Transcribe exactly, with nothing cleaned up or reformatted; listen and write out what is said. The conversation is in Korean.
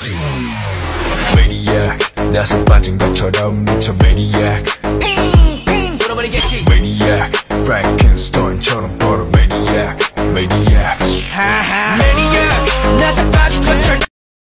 Maniac 나서 빠진 것처럼 미쳐 Maniac 핑핑 돌아버리겠지 Maniac Frankenstein처럼 걸어 Maniac Maniac 하하 Maniac 나서 빠진